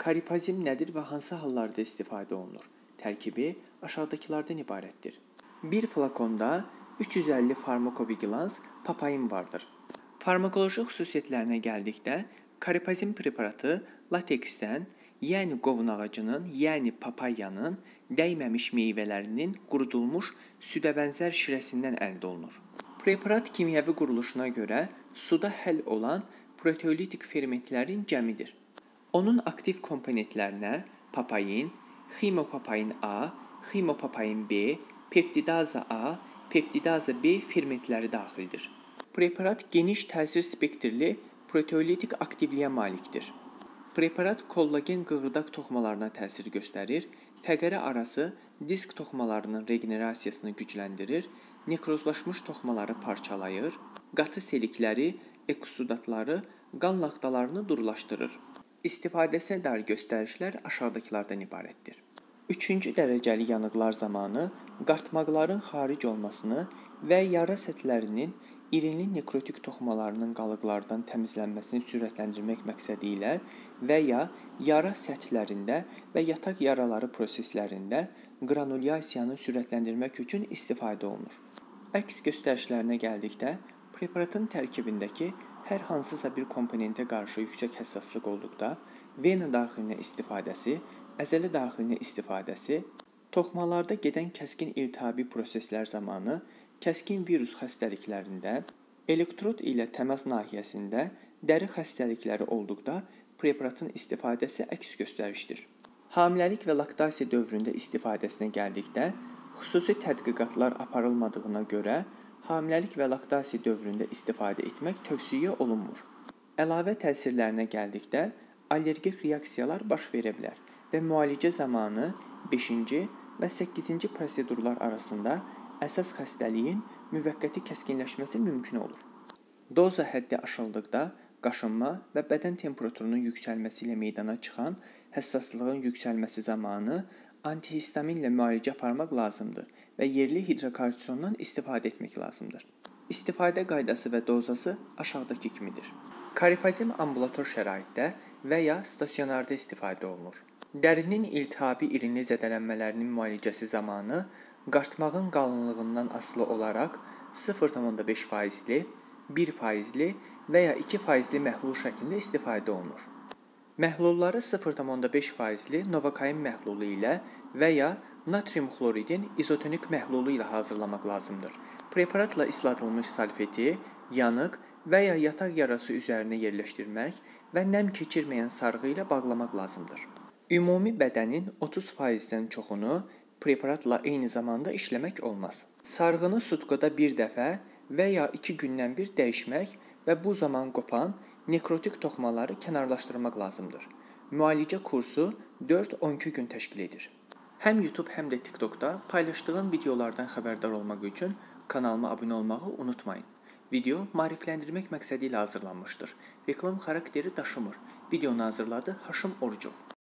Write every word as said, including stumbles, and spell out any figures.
Karipazin nədir və hansı hallarda istifadə olunur? Tərkibi aşağıdakılardan ibarətdir. Bir flakonda üç yüz əlli farmakovigilans papain vardır. Farmakoloji xüsusiyyətlərinə gəldikdə, karipazin preparatı lateksdən, yəni qovun ağacının, yəni papayanın dəyməmiş meyvələrinin qurudulmuş südə bənzər şirəsindən əldə olunur. Preparat kimyəvi quruluşuna görə suda həll olan proteolitik fermentlərin cəmidir. Onun aktiv komponentlərinə papain, ximopapain A, ximopapain B, peptidaza A, peptidaza B fermentləri daxildir. Preparat geniş təsir spektrli proteolitik aktivliyə malikdir. Preparat kollagen qığırdaq toxumalarına təsir göstərir, fəqərə arası disk toxumalarının regenerasiyasını gücləndirir, nekrozlaşmış toxumaları parçalayır, qatı selikləri, eksudatları, qan laxtalarını durulaşdırır. İstifadəsinə dair göstərişlər aşağıdakılardan ibarətdir. Üçüncü dərəcəli yanıqlar zamanı qartmaqların xaric olmasını və yara səthlərinin irinli nekrotik toxumalarının qalıqlardan təmizlənməsini sürətləndirmək məqsədi ilə və ya yara səthlərində və yataq yaraları proseslərində granulyasiyanı sürətləndirmək üçün istifadə olunur. Əks göstərişlərinə gəldikdə, preparatın tərkibindəki hər hansısa bir komponentə qarşı yüksək həssaslıq olduqda, vena daxilinə istifadəsi, əzələ daxilinə istifadəsi, toxumalarda gedən kəskin iltihabi proseslər zamanı, kəskin virus xəstəliklərində, elektrod ilə təmas nahiyəsində, dəri xəstəlikləri olduqda preparatın istifadəsi əks göstərişdir. Hamiləlik və laktasiya dövründə istifadəsinə gəldikdə, xüsusi tədqiqatlar aparılmadığına görə, hamiləlik və laktasiya dövründə istifadə etmək tövsiyə olunmur. Əlavə təsirlərinə gəldikdə, allergik reaksiyalar baş verə bilər və müalicə zamanı beşinci və səkkizinci prosedurlar arasında əsas xəstəliyin müvəqqəti kəskinləşməsi mümkün olur. Doza həddi aşıldıqda, qaşınma və bədən temperaturunun yüksəlməsi ilə meydana çıxan həssaslığın yüksəlməsi zamanı antihistaminlə müalicə aparmaq lazımdır və yerli hidrokortisondan istifadə etmək lazımdır. İstifadə qaydası və dozası aşağıdakı kimidir. Karipazin ambulator şəraitdə və ya stasionarda istifadə olunur. Dərinin iltihabi irinli zədələnmələrinin müalicəsi zamanı qartmağın qalınlığından asılı olaraq sıfır nöqtə beş faizli, bir faizli və ya iki faizli məhlul şəklində istifadə olunur. Məhlulları sıfır nöqtə beş faizli novokain məhlulu ilə və ya natrium xloridin izotonik məhlulu ilə hazırlamaq lazımdır. Preparatla isladılmış salfeti, yanıq və ya yataq yarası üzərinə yerləşdirmək və nəm keçirməyən sarğı ilə bağlamaq lazımdır. Ümumi bədənin otuz faizdən çoxunu preparatla eyni zamanda işləmək olmaz. Sarğını sutkada bir dəfə və ya iki gündən bir dəyişmək və bu zaman qopan nekrotik toxumaları kənarlaşdırmaq lazımdır. Müalicə kursu dörd on iki gün təşkil edir. Həm YouTube, həm də TikTokda paylaşdığım videolardan xəbərdar olmaq üçün kanalıma abunə olmağı unutmayın. Video maarifləndirmək məqsədi ilə hazırlanmışdır. Reklam xarakteri daşımır. Videonu hazırladı Haşim Orucov.